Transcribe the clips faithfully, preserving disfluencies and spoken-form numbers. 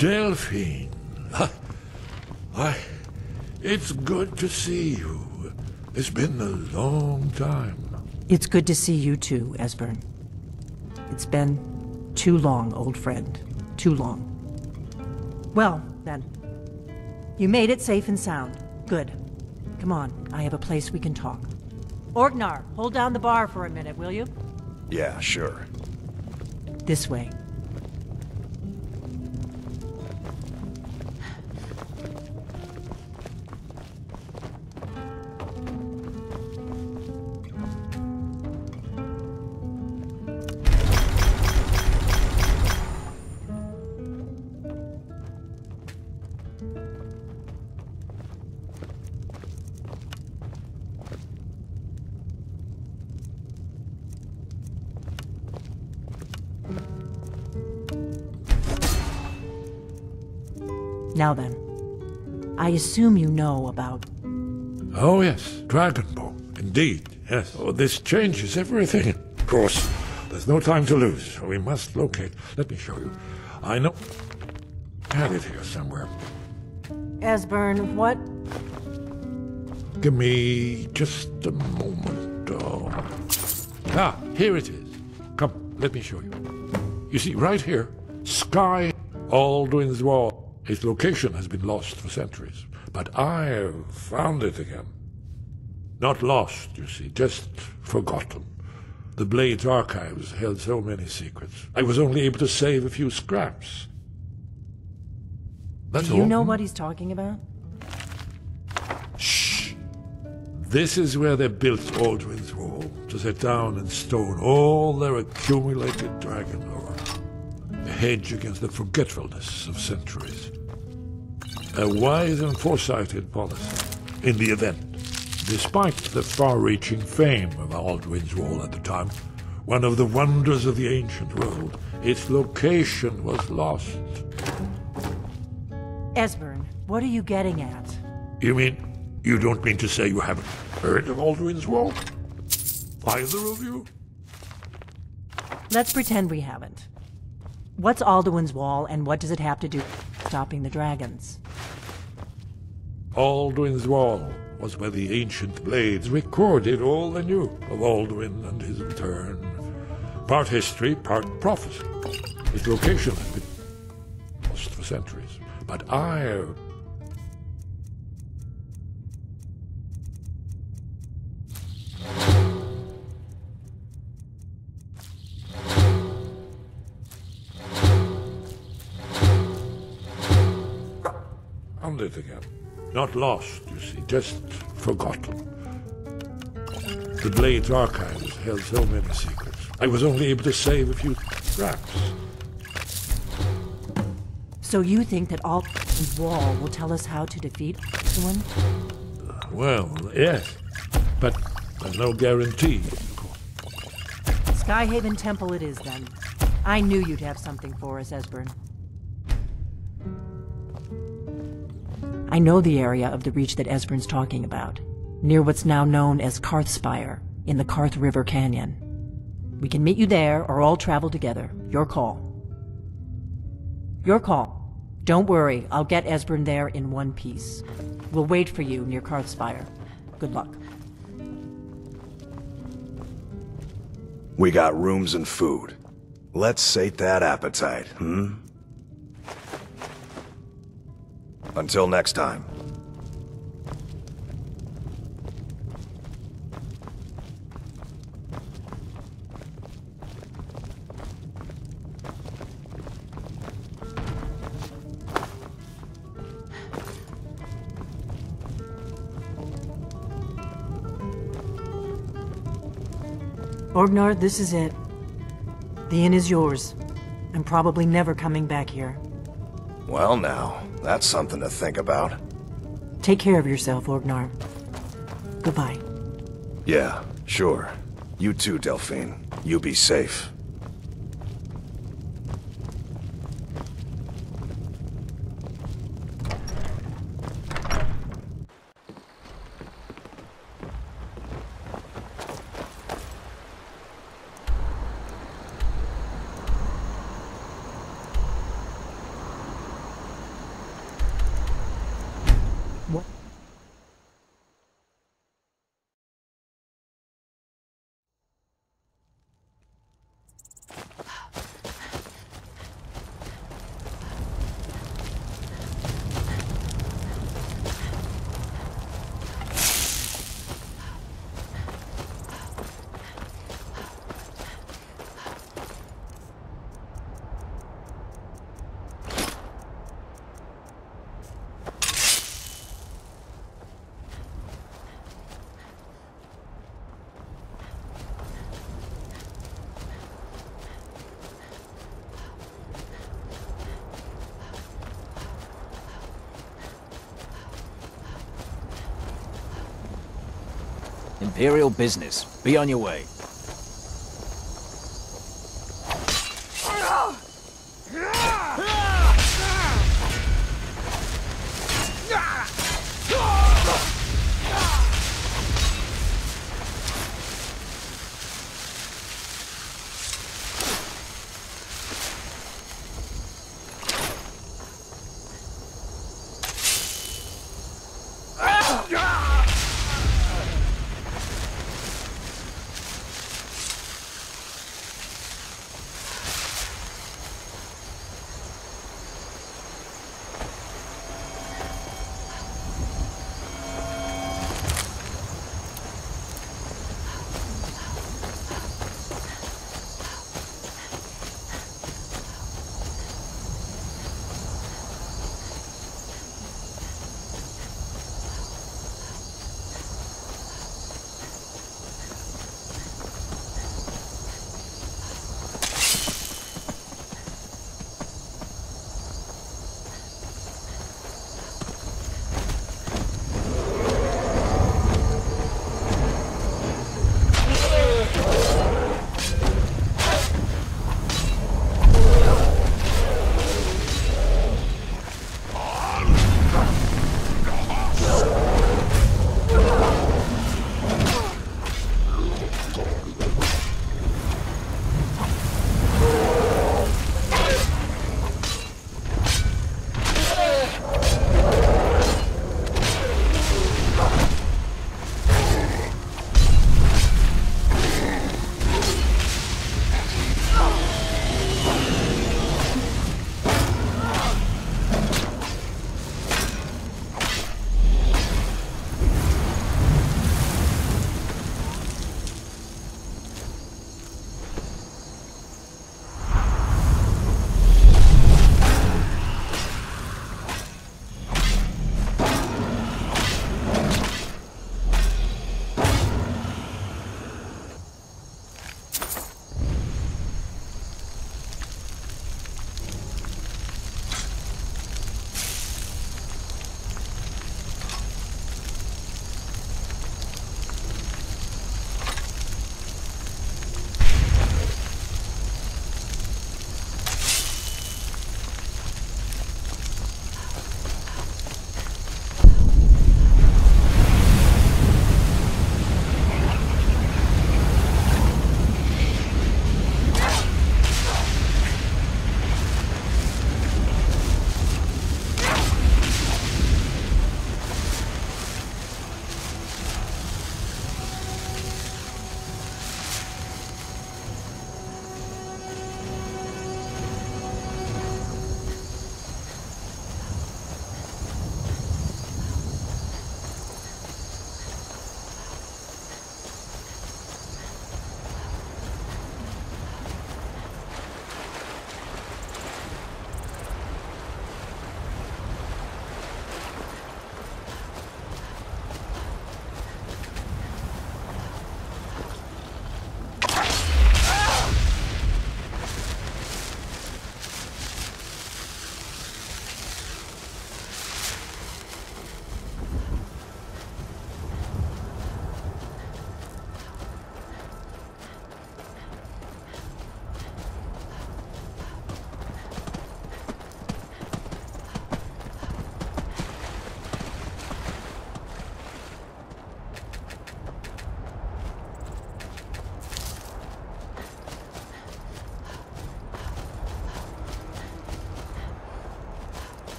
Delphine. Why, it's good to see you. It's been a long time. It's good to see you too, Esbern. It's been too long, old friend. Too long. Well, then. You made it safe and sound. Good. Come on, I have a place we can talk. Orgnar, hold down the bar for a minute, will you? Yeah, sure. This way. Now then, I assume you know about... Oh yes, Dragonbone. Indeed, yes. Oh, this changes everything. Of course, there's no time to lose. We must locate... Let me show you. I know... I had it here somewhere. Esbern, what? Give me just a moment. Oh. Ah, here it is. Come, let me show you. You see, right here, Sky Alduin's Wall. Its location has been lost for centuries, but I've found it again. Not lost, you see, just forgotten. The Blade's archives held so many secrets. I was only able to save a few scraps. That's Do you all. know what he's talking about? Shh! This is where they built Alduin's Wall, to set down in stone all their accumulated dragon lore. A hedge against the forgetfulness of centuries. A wise and foresighted policy in the event. Despite the far-reaching fame of Alduin's Wall at the time, one of the wonders of the ancient world, its location was lost. Esbern, what are you getting at? You mean, you don't mean to say you haven't heard of Alduin's Wall? Either of you? Let's pretend we haven't. What's Alduin's Wall, and what does it have to do with stopping the dragons? Alduin's Wall was where the ancient Blades recorded all they knew of Alduin and his return. Part history, part prophecy. Its location has been lost for centuries, but I... found it again. Not lost, you see, just forgotten. The Blade's archives held so many secrets. I was only able to save a few scraps. So you think that Alduin's Wall will tell us how to defeat Alduin? Well, yes, but there's no guarantee, of course. Skyhaven Temple it is, then. I knew you'd have something for us, Esbern. I know the area of the Reach that Esbern's talking about, near what's now known as Karthspire, in the Karth River Canyon. We can meet you there, or all travel together. Your call. Your call. Don't worry, I'll get Esbern there in one piece. We'll wait for you near Karthspire. Good luck. We got rooms and food. Let's sate that appetite, hmm? Until next time. Orgnar, this is it. The inn is yours. I'm probably never coming back here. Well now, that's something to think about. Take care of yourself, Orgnar. Goodbye. Yeah, sure. You too, Delphine. You be safe. What? Imperial business. Be on your way.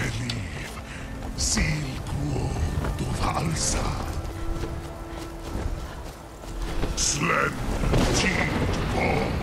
believe. Silkwood Valsa. Slender teeth bone.